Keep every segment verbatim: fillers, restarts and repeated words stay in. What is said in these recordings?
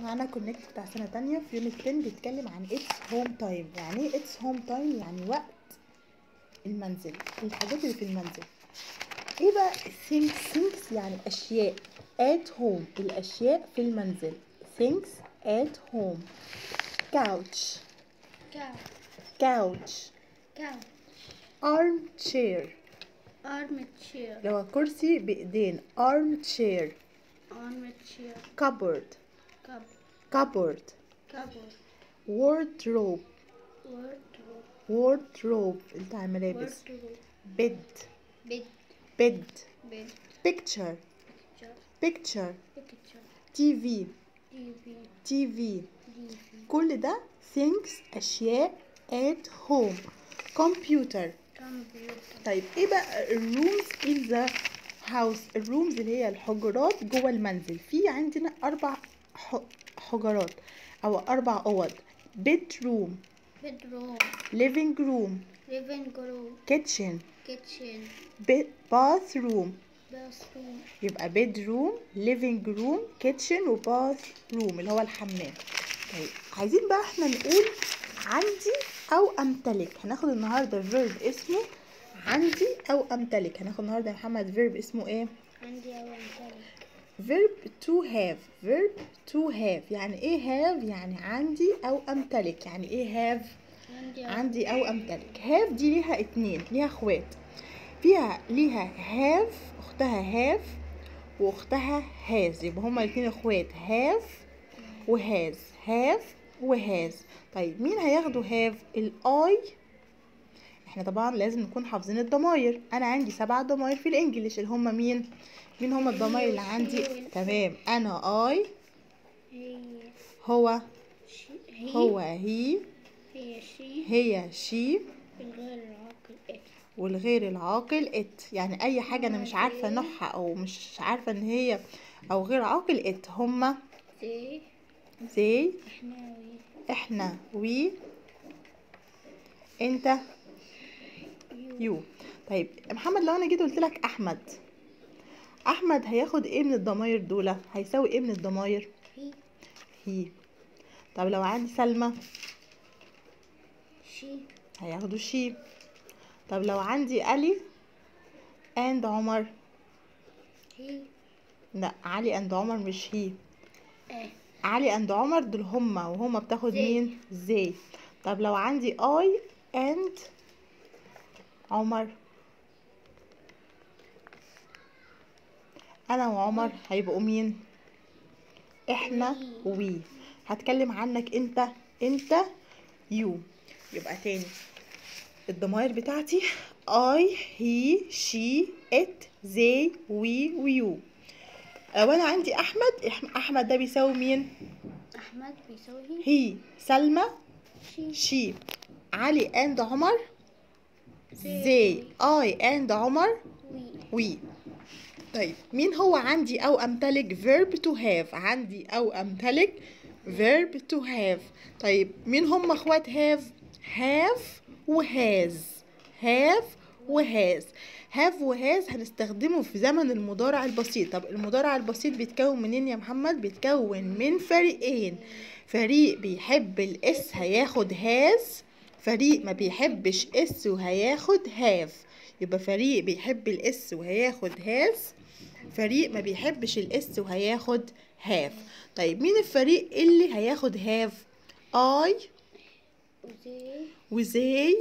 معانا كونكت بتاع سنة تانية في يونت عشرة بيتكلم عن اتس هوم تايم. يعني ايه اتس هوم تايم؟ يعني وقت المنزل، الحاجات اللي في المنزل. ايه بقى things؟ things يعني اشياء. at home الاشياء في المنزل. things at home. couch couch couch armchair armchair اللي هو كرسي بايدين. armchair armchair cupboard cupboard cupboard cupboard wardrobe wardrobe wardrobe بتاع الملابس. wardrobe bed bed bed bed picture picture picture picture تي في tv تي في tv كل ده things أشياء at home. computer. computer طيب ايه بقى الرooms in the house؟ الرooمز اللي هي الحجرات جوه المنزل. في عندنا أربع حجرات أو أربع أوض. bedroom bedroom living room living room kitchen kitchen bathroom. bathroom يبقى bedroom living room kitchen و bathroom اللي هو الحمام. طيب عايزين بقى احنا نقول عندي او امتلك. هناخد النهارده verb اسمه عندي او امتلك. هناخد النهارده يا محمد verb اسمه ايه؟ عندي او امتلك. verb to have. verb to have يعني ايه have؟ يعني عندي او امتلك. يعني ايه have؟ عندي عندي او امتلك. have دي ليها اتنين، ليها اخوات. فيها ليها have اختها have واختها has، يبقى هما الاتنين اخوات have وهاز. have وهاز. طيب مين هياخدوا have؟ الاي. احنا طبعا لازم نكون حافظين الضماير. انا عندي سبع ضماير في الانجليش اللي هما مين؟ مين هما الضماير اللي عندي؟ تمام. انا اي، هي هو هي هو هي هي شي هي شي الغير العاقل ات والغير العاقل ات. يعني اي حاجه انا مش عارفه نوعها او مش عارفه ان هي او غير عاقل ات. هما زي زي احنا وي احنا وي انت يو. طيب محمد لو انا جيت قلت لك احمد، احمد هياخد ايه من الضماير دول؟ هيساوي ايه من الضماير؟ هي هي. طب لو عندي سلمى شي هياخدوا شي. طب لو عندي علي اند عمر، هي لا علي اند عمر مش هي. اه علي اند عمر دول هما، وهما بتاخد زي. مين؟ زي. طب لو عندي اي اند عمر، انا وعمر هيبقوا مين؟ احنا وي. هتكلم عنك انت انت يو. يبقى تاني الضمائر بتاعتي I he she it they we ويو. لو انا عندي احمد، احمد ده بيساوي مين؟ احمد بيساوي هي. سلمى شي شي. علي اند عمر زي. they. I and عمر وي وي. طيب مين هو عندي او امتلك؟ verb to have. عندي او امتلك verb to have. طيب مين هم اخوات have؟ have وهاز. have وهاز. have وهاز هنستخدمه في زمن المضارع البسيط. طب المضارع البسيط بيتكون منين يا محمد؟ بيتكون من فريقين. فريق بيحب الاس هياخد هاز، فريق ما بيحبش اس وهياخد have. يبقى فريق بيحب الاس وهياخد هاز، فريق ما بيحبش الاس وهياخد هاف. طيب مين الفريق اللي هياخد هاف؟ اي وزي وزي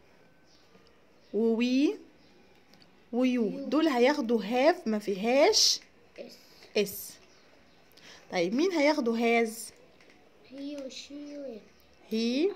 ووي ويو. دول هياخدوا هاف ما فيهاش اس اس. طيب مين هياخدوا هاز؟ هي وشي وي هي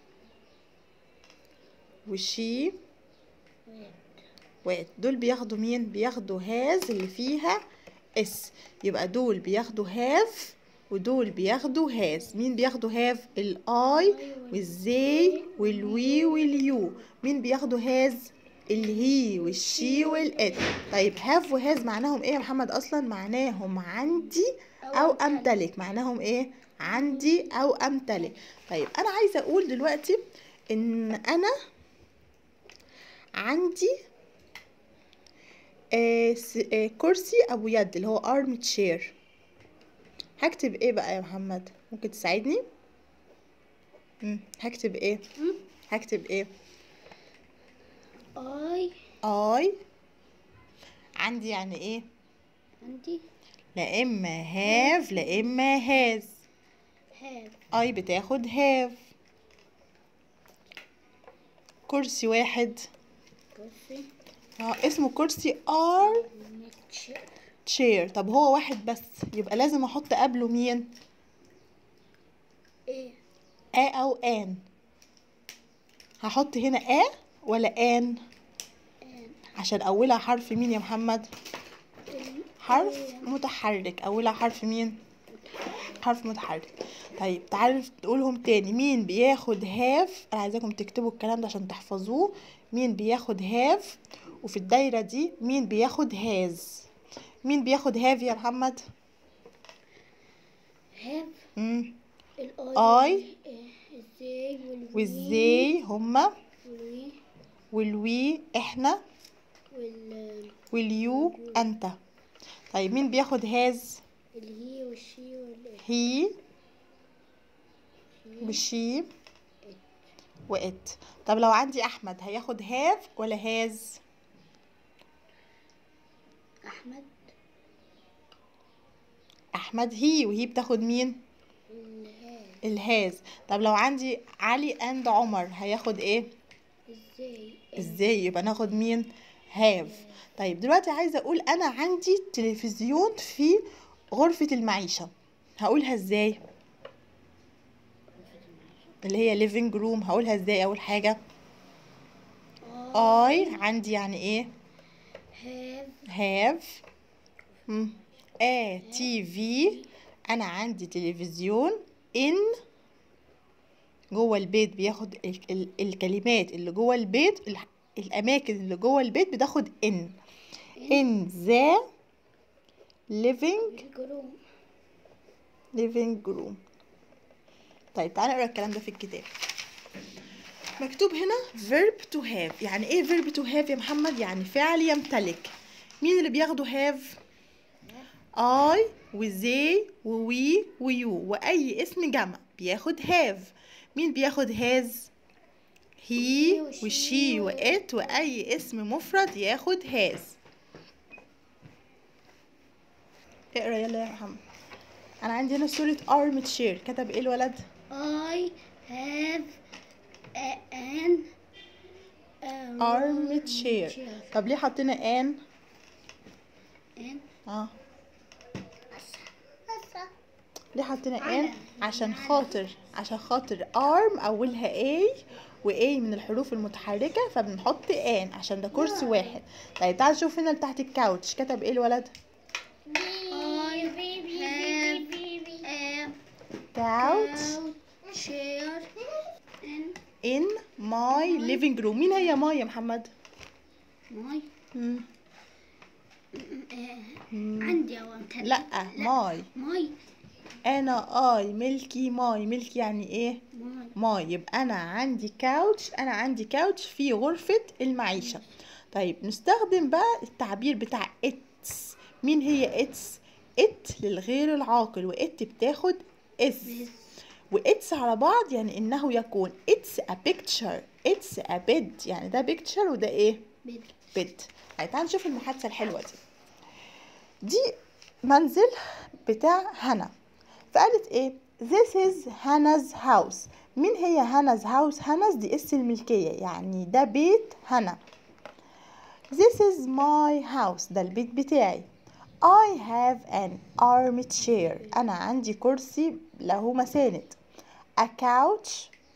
وشي وي وات. دول بياخدوا مين؟ بياخدوا هاز اللي فيها اس. يبقى دول بياخدوا هاف ودول بياخدوا هاز. مين بياخدوا هاف؟ الاي والزي والوي واليو. مين بياخدوا هاز؟ الهي والشي والات. طيب هاف وهاز معناهم ايه يا محمد؟ اصلا معناهم عندي او امتلك. معناهم ايه؟ عندي او امتلك. طيب انا عايزه اقول دلوقتي ان انا عندي آه آه كرسي ابو يد اللي هو arm chair. هكتب ايه بقى يا محمد؟ ممكن تساعدني؟ مم. هكتب ايه؟ مم. هكتب ايه؟ I I عندي يعني ايه؟ عندي لا اما have لا اما has. have I بتاخد have. كرسي واحد. كرسي اه اسمه كرسي are chair chair. طب هو واحد بس يبقى لازم احط قبله مين؟ ايه a او an. هحط هنا a ولا an؟ and عشان اولها حرف مين يا محمد؟ حرف متحرك. اولها حرف مين؟ حرف متحرك. طيب تعالوا تقولهم تاني. مين بياخد هاف؟ انا عايزاكم تكتبوا الكلام ده عشان تحفظوه. مين بياخد هاف؟ وفي الدايرة دي مين بياخد هاز؟ مين بياخد هاف يا محمد؟ have امم الاي I ازاي والوي والزي هما والوي والوي احنا وال واليو انت. طيب مين بياخد هاز؟ الهي والشي والإيه هي وشي وات. طب لو عندي احمد هياخد هاف ولا هاز؟ احمد احمد هي، وهي بتاخد مين؟ الهاز الهاز. طب لو عندي علي اند عمر هياخد ايه؟ ازاي ازاي؟ يبقى ناخد مين؟ هاف. طيب دلوقتي عايزه اقول انا عندي تلفزيون في غرفه المعيشه، هقولها ازاي؟ اللي هي living room. هقولها ازاي اول حاجه؟ I عندي يعني ايه؟ have have مم. a تي في. انا عندي تلفزيون in جوه البيت. بياخد ال ال الكلمات اللي جوه البيت، ال الاماكن اللي جوه البيت بتاخد in. in the living جروم living room. طيب تعالى نقرا الكلام ده في الكتاب. مكتوب هنا verb to have. يعني ايه verb to have يا محمد؟ يعني فعل يمتلك. مين اللي بياخدوا have؟ I وزي ووي ويو، واي اسم جمع بياخد have. مين بياخد has؟ he وشي وات، واي اسم مفرد ياخد has. اقرا يلا يا محمد. انا عندي هنا صورة arm chair. كتب ايه الولد؟ I have a, an arm chair. طب ليه حطينا an؟ an اه ليه حطينا ان؟ عشان خاطر عشان خاطر arm اولها a و a من الحروف المتحركه، فبنحط ان عشان ده كرسي واحد. طيب تعال نشوف هنا تحت الكاوتش. كتب ايه الولد؟ I have a couch chair in in my living room. مين هي ماي يا محمد؟ my مم. آه، عندي أو أمتلك لا ماي. ماي انا اي ملكي ماي. ملكي يعني ايه؟ ماي ماي. يبقى انا عندي كاوتش. انا عندي كاوتش في غرفة المعيشة. طيب نستخدم بقى التعبير بتاع اتس. مين هي اتس؟ ات للغير العاقل، وات بتاخد اس، واتس على بعض يعني انه يكون. اتس a picture. اتس a bed. يعني ده picture وده ايه؟ بيت بيت. طيب تعال نشوف المحادثة الحلوة دي. دي منزل بتاع هنا. فقالت ايه؟ This is هنا's house. مين هي هنا's house؟ هنا's دي اسم الملكية، يعني ده بيت هنا. This is my house. ده البيت بتاعي. I have an armchair. أنا عندي كرسي له مساند. A couch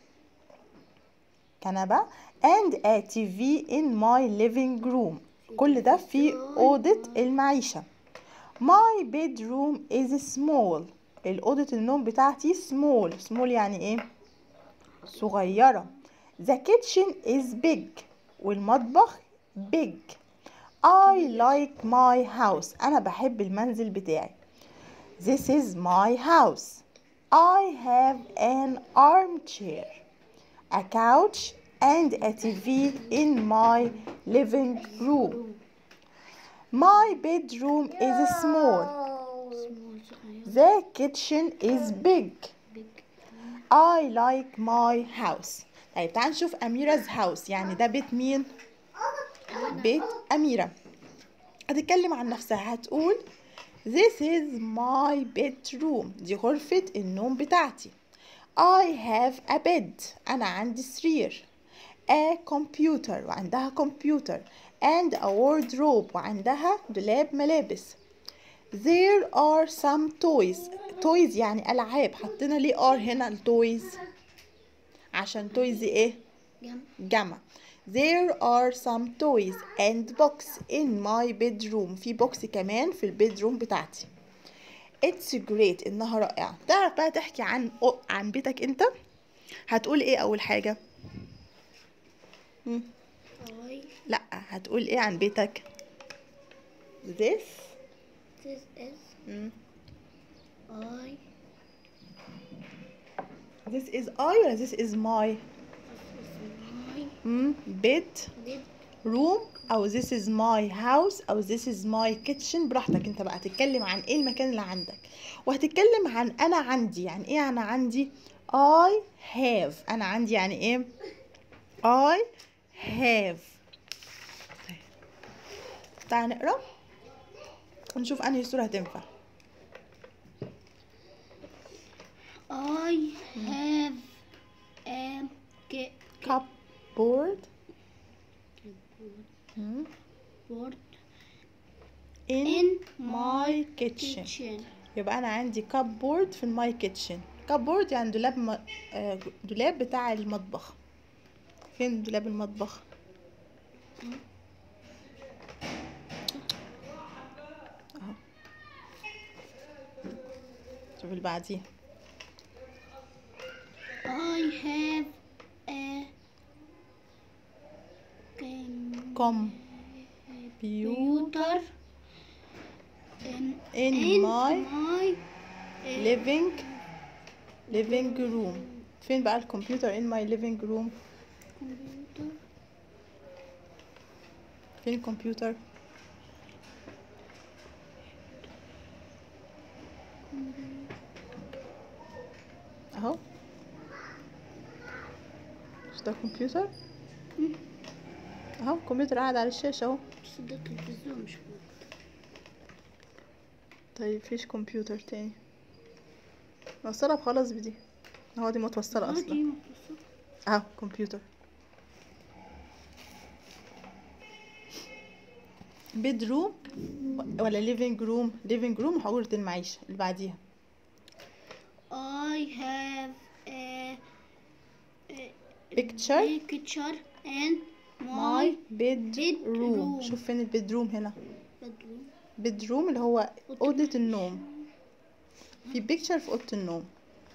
كنبة and a تي في in my living room. كل ده في أوضة المعيشة. My bedroom is small. الأوضة النوم بتاعتي small. small يعني ايه؟ صغيرة. The kitchen is big. والمطبخ big. I like my house. أنا بحب المنزل بتاعي. This is my house. I have an armchair, a couch and a تي في in my living room. My bedroom is small. The kitchen is big. I like my house. طيب تعال نشوف أميرة house، يعني ده بيت مين؟ بيت أميرة. هتتكلم عن نفسها، هتقول This is my bedroom. دي غرفة النوم بتاعتي. I have a bed. أنا عندي سرير. A computer. وعندها كمبيوتر. And a wardrobe. وعندها دولاب ملابس. There are some toys. toys يعني ألعاب. حطينا ليه are هنا التويز؟ عشان toys إيه؟ جمع. جمع. There are some toys and books in my bedroom. في بوكس كمان في البيدروم بتاعتي. It's great. إنها رائعة. تعرف بقى تحكي عن عن بيتك أنت؟ هتقول إيه أول حاجة؟ مم. I لا، هتقول إيه عن بيتك؟ This this is مم. I This is I ولا this is my؟ this is my مم. bed bed room أو this is my house أو this is my kitchen. براحتك أنت بقى تتكلم عن إيه المكان اللي عندك، وهتتكلم عن أنا عندي. يعني إيه أنا عندي؟ I have. أنا عندي يعني إيه؟ I have. تعال نقرأ ونشوف أنهي صورة هتنفع. I have a ca- cupboard مم. board in, in my my kitchen. kitchen. يبقى أنا عندي cupboard في الماي كيتشن. cupboard يعني دولاب م... آه، دولاب بتاع المطبخ. فين دولاب المطبخ؟ اهو. شوف اللي بعديه. I have a com- computer in, in in my my uh, living living room. فين بقى الكمبيوتر in my living room؟ computer فين الكمبيوتر؟ اهو. مش ده كمبيوتر؟ اهو الكمبيوتر قاعد على الشاشة اهو. بس ده تلفزيون مش كمبيوتر. طيب فيش كمبيوتر تاني؟ نوصلها خلاص بدي. هو دي متوصلة آه، دي اصلا. متوصلة. اهو كمبيوتر. bedroom ولا living room؟ living room حجرة المعيشة. اللي بعديها. I have a, a picture picture and my my bedroom. bedroom. شوف فين البيدروم هنا؟ bedroom. bedroom اللي هو أوضة النوم. في picture في أوضة النوم.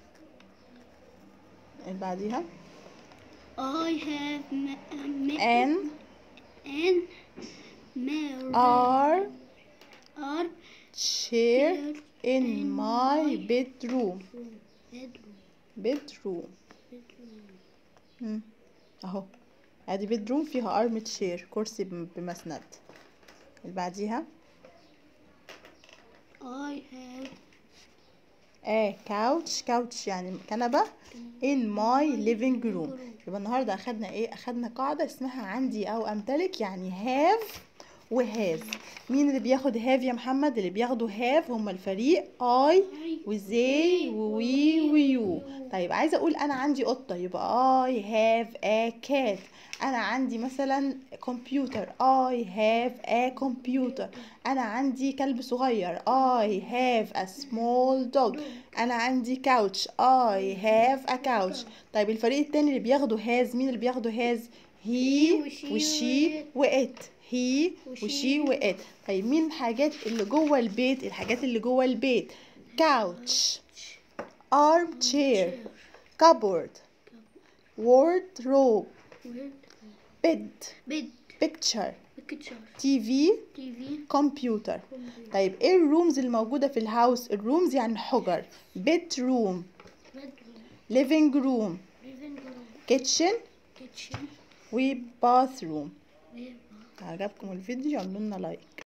اللي بعديها. I have ma- ma- an and married are are chair in in my my bedroom. bedroom. bedroom. bedroom. مم. اهو ادي bedroom فيها arm chair، كرسي بم- بمسند. اللي بعديها. I have a couch. couch يعني كنبة in my living room. يبقى النهارده اخدنا ايه؟ اخدنا قاعدة اسمها عندي او امتلك، يعني have وهاز. مين اللي بياخد have يا محمد؟ اللي بياخدوا have هم الفريق I وزي ووي ويو. طيب عايزه اقول انا عندي قطه، يبقى I have a cat. انا عندي مثلا كمبيوتر I have a computer. انا عندي كلب صغير I have a small dog. انا عندي كاوتش I have a couch. طيب الفريق التاني اللي بياخدوا has، مين اللي بياخدوا has؟ he وشي وات. he وشي وات. طيب مين الحاجات اللي جوه البيت؟ الحاجات اللي جوه البيت couch armchair cupboard wardrobe bed bed picture picture تي في تي في كمبيوتر. طيب ايه الرومز الموجودة في الهاوس؟ الرومز يعني حجر. bedroom bedroom living room living room kitchen kitchen و bathroom. وبا- عجبكم الفيديو؟ عملوا لنا لايك.